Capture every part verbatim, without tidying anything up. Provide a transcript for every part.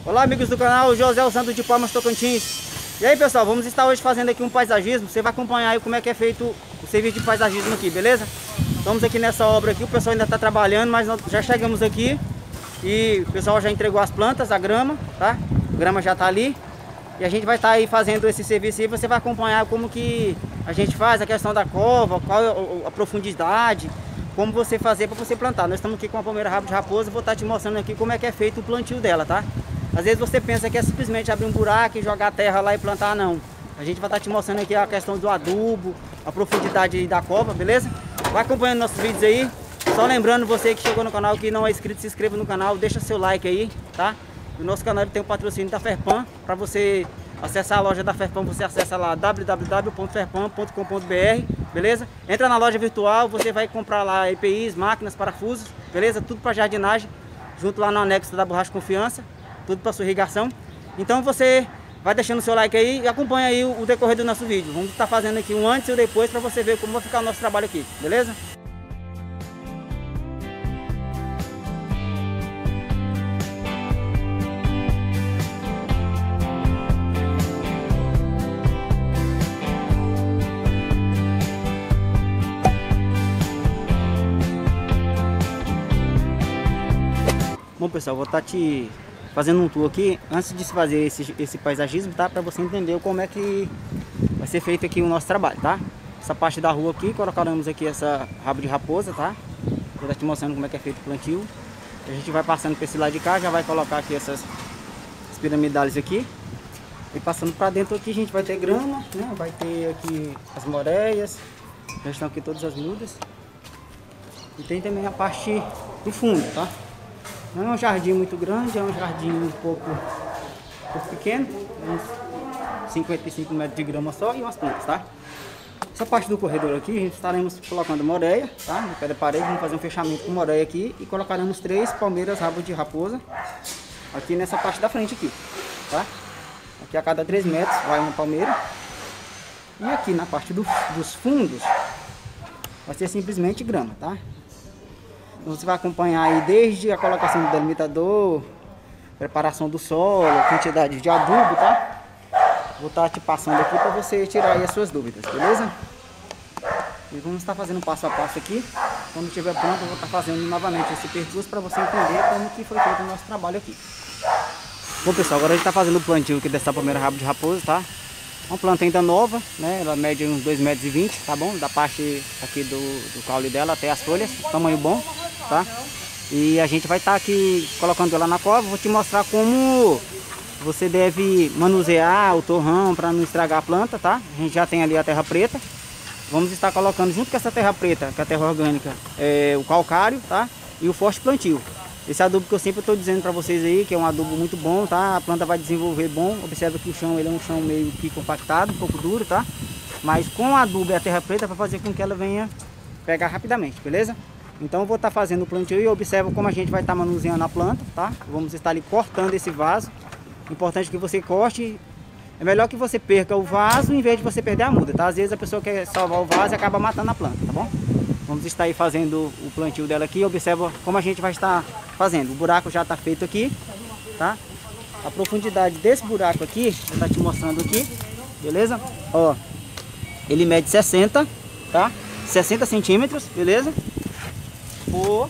Olá amigos do canal, José Santos de Palmas, Tocantins. E aí pessoal, vamos estar hoje fazendo aqui um paisagismo. Você vai acompanhar aí como é que é feito o serviço de paisagismo aqui, beleza? Estamos aqui nessa obra aqui, o pessoal ainda está trabalhando, mas nós já chegamos aqui. E o pessoal já entregou as plantas, a grama, tá? A grama já está ali. E a gente vai estar aí fazendo esse serviço aí, você vai acompanhar como que a gente faz a questão da cova, qual a profundidade, como você fazer para você plantar. Nós estamos aqui com a palmeira rabo de raposa, vou estar te mostrando aqui como é que é feito o plantio dela, tá? Às vezes você pensa que é simplesmente abrir um buraco e jogar a terra lá e plantar, não. A gente vai estar te mostrando aqui a questão do adubo, a profundidade da cova, beleza? Vai acompanhando nossos vídeos aí. Só lembrando você que chegou no canal, que não é inscrito, se inscreva no canal, deixa seu like aí, tá? O nosso canal tem o patrocínio da Ferpan. Para você acessar a loja da Ferpan, você acessa lá w w w ponto ferpan ponto com ponto b r, beleza? Entra na loja virtual, você vai comprar lá E P Is, máquinas, parafusos, beleza? Tudo para jardinagem, junto lá no anexo da Borracha Confiança, tudo para sua irrigação. Então você vai deixando o seu like aí e acompanha aí o decorrer do nosso vídeo. Vamos estar fazendo aqui um antes e um depois para você ver como vai ficar o nosso trabalho aqui, beleza? Bom pessoal, vou estar te fazendo um tour aqui antes de se fazer esse, esse paisagismo, tá? Para você entender como é que vai ser feito aqui o nosso trabalho, tá? Essa parte da rua aqui, colocaremos aqui essa rabo de raposa, tá? Vou estar te mostrando como é que é feito o plantio. A gente vai passando para esse lado de cá, já vai colocar aqui essas piramidales aqui. E passando para dentro aqui a gente vai ter grama, né? Vai ter aqui as moreias, já estão aqui todas as mudas. E tem também a parte do fundo, tá? Não é um jardim muito grande, é um jardim um pouco, um pouco pequeno, uns cinquenta e cinco metros de grama só e umas plantas, tá? Essa parte do corredor aqui, a gente estaremos colocando moreia, tá? No pé da parede, vamos fazer um fechamento com moreia aqui e colocaremos três palmeiras rabo de raposa aqui nessa parte da frente aqui, tá? Aqui a cada três metros vai uma palmeira. E aqui na parte do, dos fundos vai ser simplesmente grama, tá? Você vai acompanhar aí desde a colocação do delimitador, preparação do solo, quantidade de adubo, tá? Vou estar te passando aqui para você tirar aí as suas dúvidas, beleza? E vamos estar fazendo passo a passo aqui. Quando estiver pronto, eu vou estar fazendo novamente esse percurso para você entender como que foi feito o nosso trabalho aqui. Bom pessoal, agora a gente está fazendo o plantio aqui dessa palmeira rabo de raposa, tá? Uma planta ainda nova, né? Ela mede uns dois metros e vinte, tá bom? Da parte aqui do, do caule dela até as folhas, tamanho bom, tá? E a gente vai estar tá aqui colocando ela na cova. Vou te mostrar como você deve manusear o torrão para não estragar a planta, tá? A gente já tem ali a terra preta. Vamos estar colocando junto com essa terra preta, com a terra orgânica, é, o calcário, tá? E o forte plantio. Esse adubo que eu sempre estou dizendo para vocês aí, que é um adubo muito bom, tá? A planta vai desenvolver bom. Observa que o chão ele é um chão meio que compactado, um pouco duro, tá? Mas com o adubo e a terra preta para fazer com que ela venha pegar rapidamente, beleza? Então eu vou estar tá fazendo o plantio e observa como a gente vai estar tá manuseando a planta, tá? Vamos estar ali cortando esse vaso. Importante que você corte. É melhor que você perca o vaso em vez de você perder a muda, tá? Às vezes a pessoa quer salvar o vaso e acaba matando a planta, tá bom? Vamos estar aí fazendo o plantio dela aqui. Observa como a gente vai estar fazendo. O buraco já está feito aqui, tá? A profundidade desse buraco aqui, vou estar te mostrando aqui, beleza? Ó, ele mede sessenta, tá? sessenta centímetros, beleza? Por,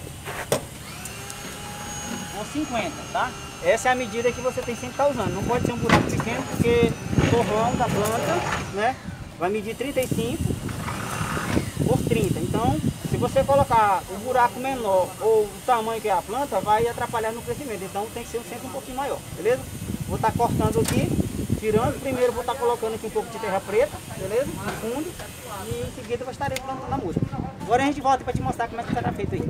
por cinquenta, tá? Essa é a medida que você tem sempre que estar usando. Não pode ser um buraco pequeno, porque o torrão da planta, né, vai medir trinta e cinco por trinta. Então, se você colocar o buraco menor ou o tamanho que é a planta, vai atrapalhar no crescimento. Então, tem que ser sempre um pouquinho maior, beleza? Vou estar cortando aqui, tirando. Primeiro, vou estar colocando aqui um pouco de terra preta, beleza? No fundo. E em seguida, eu estarei plantando a muda. Agora a gente volta para te mostrar como é que será feito aí.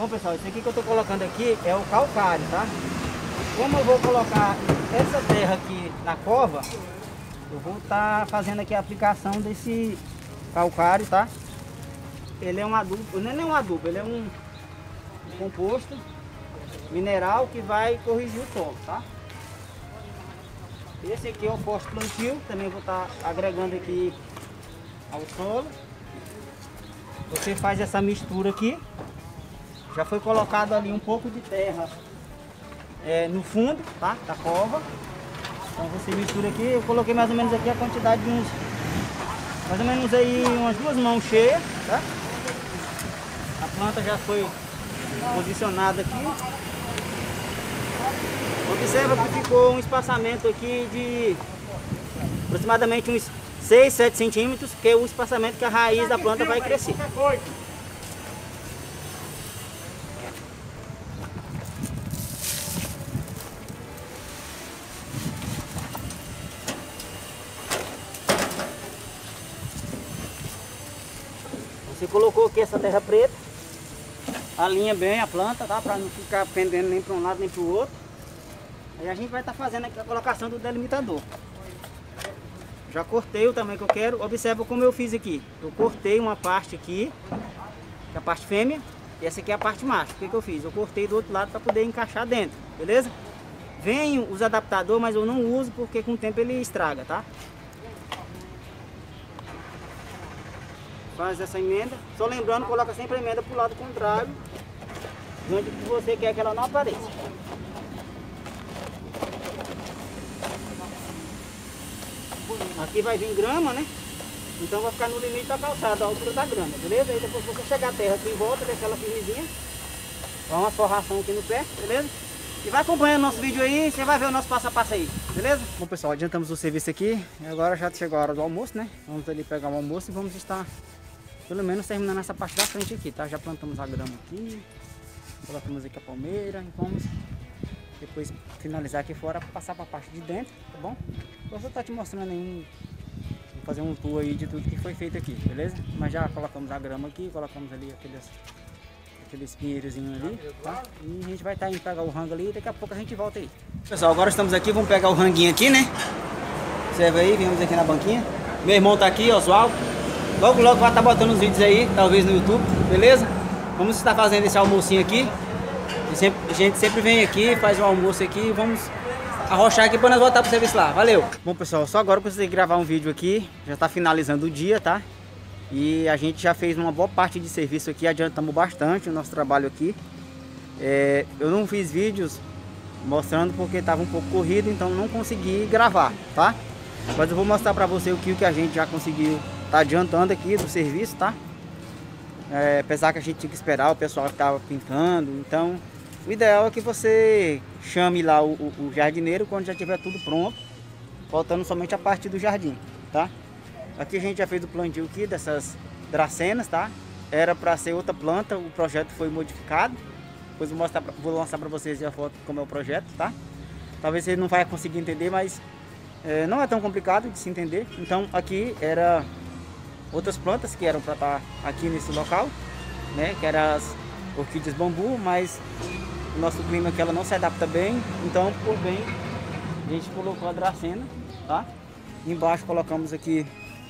Bom pessoal, isso aqui que eu tô colocando aqui é o calcário, tá? Como eu vou colocar essa terra aqui na cova, eu vou estar tá fazendo aqui a aplicação desse calcário, tá? Ele é um adubo, não é nem um adubo, ele é um composto mineral que vai corrigir o solo, tá? Esse aqui é o pós-plantio, também vou estar tá agregando aqui ao solo. Você faz essa mistura aqui. Já foi colocado ali um pouco de terra é, no fundo, tá? Da cova. Então você mistura aqui. Eu coloquei mais ou menos aqui a quantidade de uns, mais ou menos aí umas duas mãos cheias, tá? A planta já foi posicionada aqui. Observa que ficou um espaçamento aqui de aproximadamente uns seis, sete centímetros, que é o espaçamento que a raiz da planta vai crescer. Você colocou aqui essa terra preta, alinha bem a planta, tá? Para não ficar pendendo nem para um lado nem para o outro. Aí a gente vai estar tá fazendo aqui a colocação do delimitador. Já cortei o tamanho que eu quero. Observa como eu fiz aqui. Eu cortei uma parte aqui, que é a parte fêmea, e essa aqui é a parte macho. O que, que eu fiz? Eu cortei do outro lado para poder encaixar dentro, beleza? Vem os adaptadores, mas eu não uso porque com o tempo ele estraga, tá? Faz essa emenda. Só lembrando, coloca sempre a emenda para o lado contrário, onde você quer que ela não apareça. Aqui vai vir grama, né? Então vai ficar no limite da calçada, a altura da grama, beleza? Aí depois você chegar a terra aqui em volta, deixa ela firmezinha. Dá uma forração aqui no pé, beleza? E vai acompanhando nosso vídeo aí, você vai ver o nosso passo a passo aí, beleza? Bom pessoal, adiantamos o serviço aqui. E agora já chegou a hora do almoço, né? Vamos ali pegar o almoço e vamos estar pelo menos terminando essa parte da frente aqui, tá? Já plantamos a grama aqui, colocamos aqui a palmeira e vamos depois finalizar aqui fora para passar para a parte de dentro, tá bom? Eu vou estar te mostrando aí um, vou fazer um tour aí de tudo que foi feito aqui, beleza? Mas já colocamos a grama aqui, colocamos ali aqueles aqueles pinheirozinhos ali, tá? E a gente vai estar indo pegar o rango ali e daqui a pouco a gente volta aí. Pessoal, agora estamos aqui, vamos pegar o ranguinho aqui, né? Observa aí, viemos aqui na banquinha. Meu irmão tá aqui, Oswaldo. Logo logo vai estar botando os vídeos aí, talvez no YouTube, beleza? Vamos estar fazendo esse almocinho aqui. E sempre, a gente sempre vem aqui, faz um almoço aqui e vamos arrochar aqui para nós voltar pro serviço lá. Valeu! Bom pessoal, só agora eu consegui gravar um vídeo aqui. Já tá finalizando o dia, tá? E a gente já fez uma boa parte de serviço aqui, adiantamos bastante o nosso trabalho aqui. É, eu não fiz vídeos mostrando porque estava um pouco corrido, então não consegui gravar, tá? Mas eu vou mostrar para você o que, o que a gente já conseguiu tá adiantando aqui do serviço, tá? É, apesar que a gente tinha que esperar o pessoal que estava pintando, então o ideal é que você chame lá o, o, o jardineiro quando já tiver tudo pronto, faltando somente a parte do jardim, tá? Aqui a gente já fez o plantio aqui dessas dracenas, tá? Era para ser outra planta, o projeto foi modificado. Depois vou mostrar, vou lançar para vocês a foto como é o projeto, tá? Talvez você não vai conseguir entender, mas é, não é tão complicado de se entender. Então aqui era outras plantas que eram para estar aqui nesse local, né? Que eram as orquídeas bambu, mas o nosso clima aqui ela não se adapta bem. Então por bem a gente colocou a dracena, tá? Embaixo colocamos aqui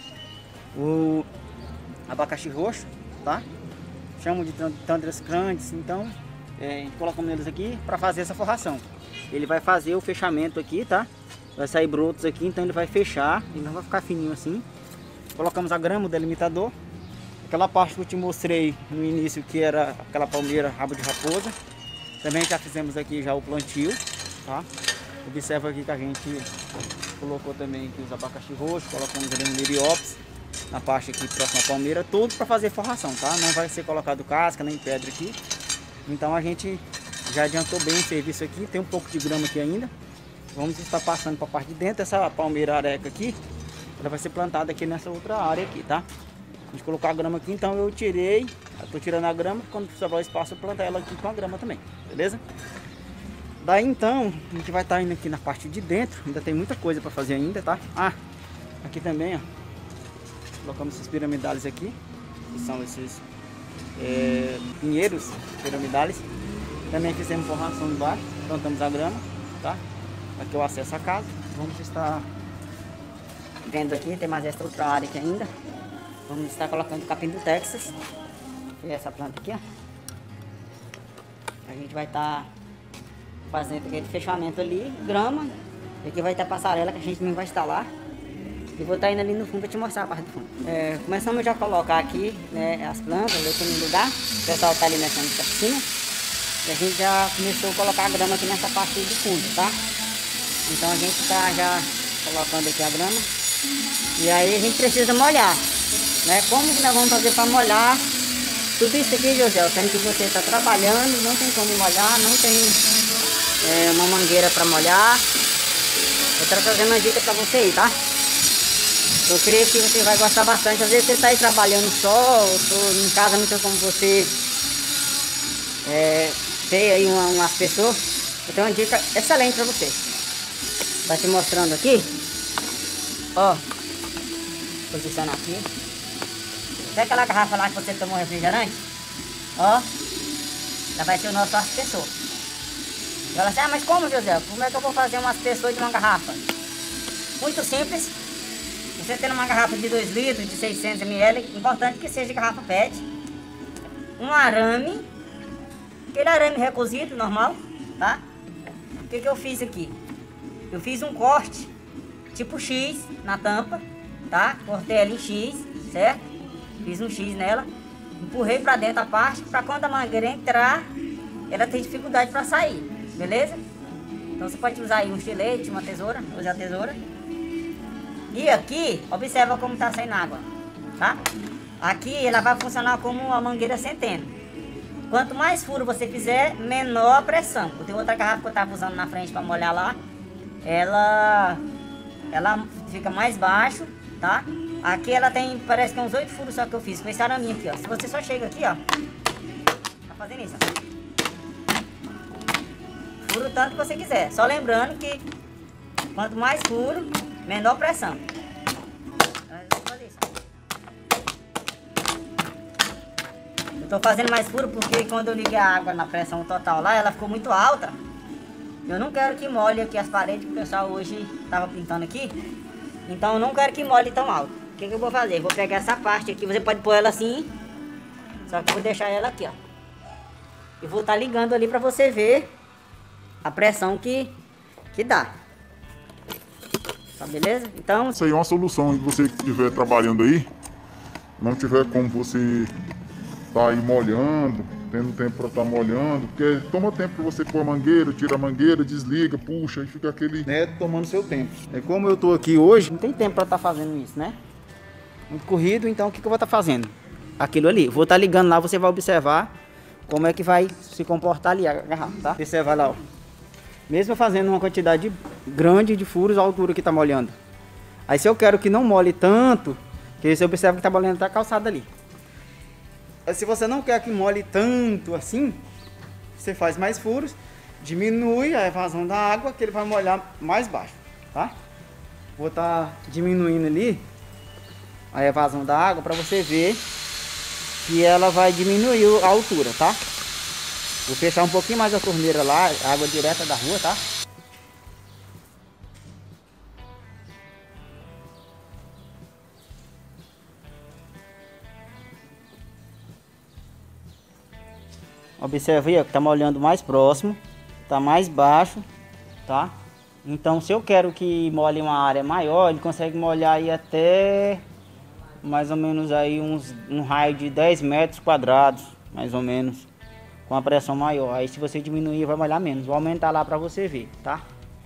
o abacaxi roxo, tá? Chamam de tundras grandes, então é, colocamos eles aqui para fazer essa forração. Ele vai fazer o fechamento aqui, tá? Vai sair brotos aqui, então ele vai fechar, ele não vai ficar fininho assim. Colocamos a grama, o delimitador. Aquela parte que eu te mostrei no início, que era aquela palmeira rabo de raposa. Também já fizemos aqui já o plantio, tá? Observa aqui que a gente colocou também aqui os abacaxi roxos, colocamos ali um liriópsis na parte aqui próxima à palmeira, tudo para fazer forração, tá? Não vai ser colocado casca nem pedra aqui. Então a gente já adiantou bem o serviço aqui, tem um pouco de grama aqui ainda. Vamos estar passando para a parte de dentro. Essa palmeira areca aqui, ela vai ser plantada aqui nessa outra área aqui, tá? A gente colocou a grama aqui, então eu tirei, estou tirando a grama, quando sobrar o espaço eu plantar ela aqui com a grama também, beleza? Daí então, a gente vai estar indo aqui na parte de dentro, ainda tem muita coisa para fazer ainda, tá? Ah, aqui também, ó, colocamos esses piramidales aqui, que são esses é, pinheiros piramidales. Também fizemos forração embaixo, plantamos a grama, tá? Aqui é o acesso à casa. Vamos estar vendo aqui, tem mais esta outra área aqui ainda. Vamos estar colocando o capim do Texas, que é essa planta aqui, ó. A gente vai estar fazendo aquele fechamento ali, grama. E aqui vai estar passarela que a gente não vai instalar. E vou estar indo ali no fundo para te mostrar a parte do fundo. É, começamos já a colocar aqui, né, as plantas, ali no lugar. O pessoal está ali mexendo com a piscina. E a gente já começou a colocar a grama aqui nessa parte do fundo, tá? Então a gente está já colocando aqui a grama. E aí a gente precisa molhar, né? Como que nós vamos fazer para molhar tudo isso aqui, José? Sendo que você está trabalhando, não tem como molhar, não tem é, uma mangueira para molhar. Eu estou trazendo uma dica para você aí, tá? Eu creio que você vai gostar bastante. Às vezes você está aí trabalhando só, ou tô em casa, não tem como você é, ter aí uma, umas pessoas. Eu tenho uma dica excelente para você. Tá te mostrando aqui. Ó, posicionar aqui. Vê aquela garrafa lá que você tomou refrigerante? Ó, já vai ser o nosso aspersor. E ela assim, ah, mas como, José? Como é que eu vou fazer um aspersor de uma garrafa? Muito simples. Você tendo uma garrafa de dois litros, de seiscentos mililitros, importante que seja garrafa P E T. Um arame. Aquele arame recozido, normal, tá? O que que eu fiz aqui? Eu fiz um corte, tipo X, na tampa, tá? Cortei ela em X, certo? Fiz um X nela. Empurrei pra dentro a parte, pra quando a mangueira entrar, ela tem dificuldade pra sair, beleza? Então você pode usar aí um estilete, uma tesoura, use a tesoura. E aqui, observa como tá saindo água, tá? Aqui ela vai funcionar como uma mangueira centeno. Quanto mais furo você fizer, menor a pressão. Eu tenho outra garrafa que eu tava usando na frente para molhar lá. Ela, ela fica mais baixo, tá? Aqui ela tem, parece que uns oito furos só que eu fiz com esse araminho aqui, ó. Se você só chega aqui, ó, tá fazendo isso, ó. Furo tanto que você quiser. Só lembrando que quanto mais furo, menor pressão. Eu tô fazendo mais furo porque quando eu liguei a água na pressão total lá, ela ficou muito alta. Eu não quero que molhe aqui as paredes que o pessoal hoje tava pintando aqui. Então eu não quero que molhe tão alto. O que que eu vou fazer? Eu vou pegar essa parte aqui, você pode pôr ela assim. Só que eu vou deixar ela aqui, ó. E vou estar ligando ali pra você ver a pressão que, que dá. Tá beleza? Então... Isso aí é uma solução que você que estiver trabalhando aí, não tiver como você tá aí molhando, tendo tempo para estar tá molhando, porque toma tempo para você pôr a mangueira, tira a mangueira, desliga, puxa, e fica aquele, né, tomando seu tempo. É como eu tô aqui hoje, não tem tempo para estar tá fazendo isso, né? Muito corrido, então o que, que eu vou estar tá fazendo? Aquilo ali, vou estar tá ligando lá, você vai observar como é que vai se comportar ali a garrafa, tá? Observa lá, ó. Mesmo fazendo uma quantidade grande de furos, a altura que tá molhando. Aí se eu quero que não molhe tanto, que você observa que tá molhando até a calçada ali. Se você não quer que molhe tanto assim, você faz mais furos, diminui a evasão da água, que ele vai molhar mais baixo, tá? Vou estar tá diminuindo ali a evasão da água para você ver que ela vai diminuir a altura, tá? Vou fechar um pouquinho mais a torneira lá, água direta da rua, tá? Observe aí, ó, que tá molhando mais próximo, tá mais baixo, tá? Então, se eu quero que molhe uma área maior, ele consegue molhar aí até mais ou menos aí uns, um raio de dez metros quadrados, mais ou menos, com a pressão maior. Aí se você diminuir, vai molhar menos. Vou aumentar lá pra você ver, tá?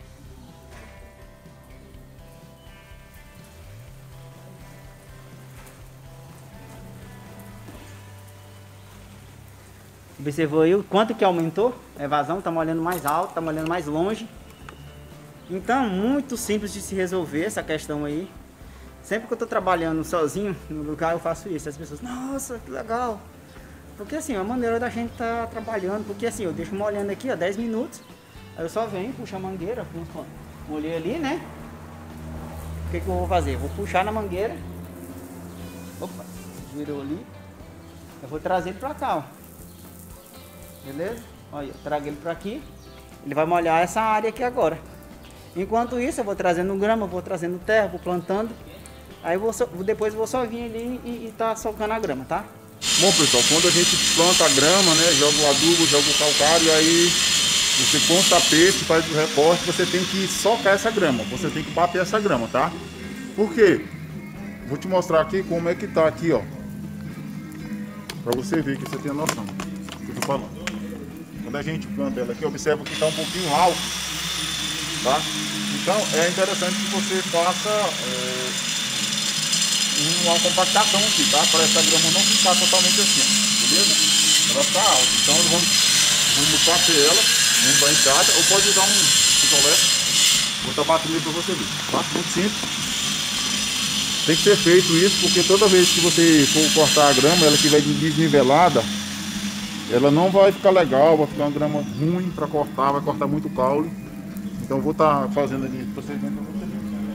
Observou aí o quanto que aumentou a evasão? Tá molhando mais alto, tá molhando mais longe. Então, muito simples de se resolver essa questão aí. Sempre que eu tô trabalhando sozinho no lugar, eu faço isso. As pessoas, nossa, que legal. Porque assim, é a maneira da gente tá trabalhando. Porque assim, eu deixo molhando aqui, ó, dez minutos. Aí eu só venho, puxo a mangueira, molhei ali, né? O que que eu vou fazer? Vou puxar na mangueira. Opa, virou ali. eu vou trazer ele pra cá, ó. Beleza? Olha, eu trago ele pra aqui. Ele vai molhar essa área aqui agora. Enquanto isso, eu vou trazendo grama, vou trazendo terra, vou plantando. Aí eu vou so, depois eu vou só vir ali e, e tá socando a grama, tá? Bom, pessoal, quando a gente planta a grama, né, joga o adubo, joga o calcário, aí você põe o tapete, faz o recorte, você tem que socar essa grama, você tem que bater essa grama, tá? Por quê? Vou te mostrar aqui como é que tá aqui, ó. Pra você ver que você tem a noção do que eu tô falando. Quando a gente planta ela aqui, observa que tá um pouquinho alto, tá? Então é interessante que você faça é, uma compactação aqui, tá? Para essa grama não ficar totalmente assim, beleza? Ela tá alta, então nós vamos, vamos bater ela, vamos dar enxada, ou pode usar um picolé, vou estar batendo aí para você ver, tá? Muito simples. Tem que ser feito isso porque toda vez que você for cortar a grama, ela estiver desnivelada, ela não vai ficar legal, vai ficar uma grama ruim para cortar, vai cortar muito caule. Então eu vou estar fazendo ali procedimento para você ver.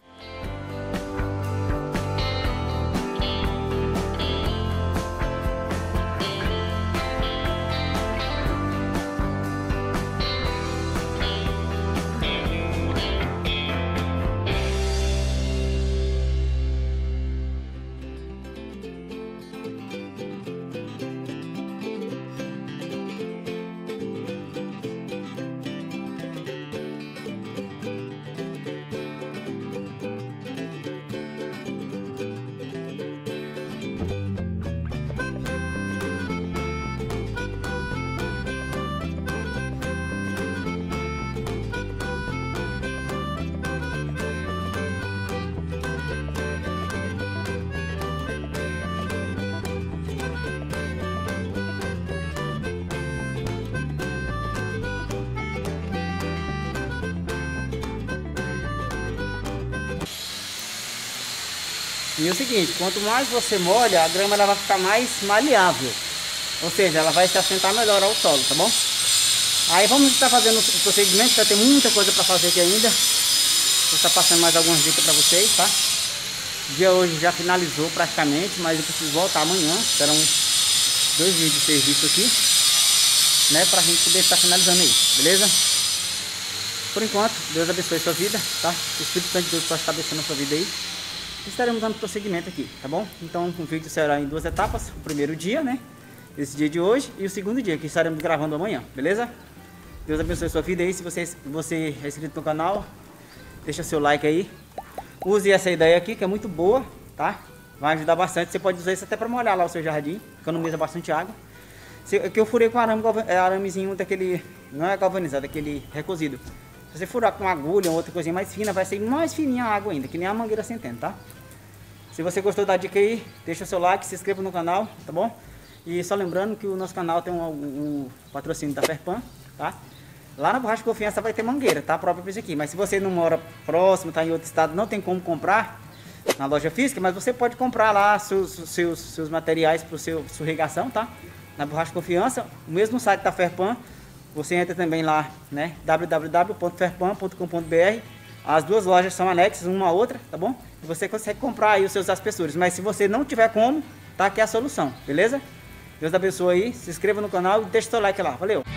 E é o seguinte, quanto mais você molha, a grama ela vai ficar mais maleável. Ou seja, ela vai se assentar melhor ao solo, tá bom? Aí vamos estar fazendo o procedimento, já tem muita coisa para fazer aqui ainda. Vou estar passando mais algumas dicas para vocês, tá? O dia hoje já finalizou praticamente, mas eu preciso voltar amanhã. Serão dois dias de serviço aqui, né? Pra gente poder estar finalizando aí, beleza? Por enquanto, Deus abençoe a sua vida, tá? O Espírito Santo de Deus possa estar abençoando a sua vida aí. Estaremos dando prosseguimento aqui, tá bom? Então o vídeo será em duas etapas. O primeiro dia, né? Esse dia de hoje e o segundo dia, que estaremos gravando amanhã, beleza? Deus abençoe a sua vida aí. Se você, você é inscrito no canal, deixa seu like aí. Use essa ideia aqui, que é muito boa, tá? Vai ajudar bastante. Você pode usar isso até para molhar lá o seu jardim, economiza bastante água. Que eu furei com arame, aramezinho daquele, não é galvanizado, aquele recozido. Se você furar com agulha ou outra coisinha mais fina, vai ser mais fininha a água ainda, que nem a mangueira centeno, tá? Se você gostou da dica aí, deixa o seu like, se inscreva no canal, tá bom? E só lembrando que o nosso canal tem um, um patrocínio da Ferpan, tá? Lá na Borracha Confiança vai ter mangueira, tá? A própria coisa aqui. Mas se você não mora próximo, tá em outro estado, não tem como comprar na loja física, mas você pode comprar lá seus, seus, seus materiais para seu sua irrigação, tá? Na Borracha Confiança, o mesmo site da Ferpan. Você entra também lá, né? w w w ponto ferpan ponto com ponto b r. As duas lojas são anexas, uma a outra, tá bom? E você consegue comprar aí os seus aspersores. Mas se você não tiver como, tá aqui a solução, beleza? Deus abençoe aí, se inscreva no canal e deixa o seu like lá. Valeu!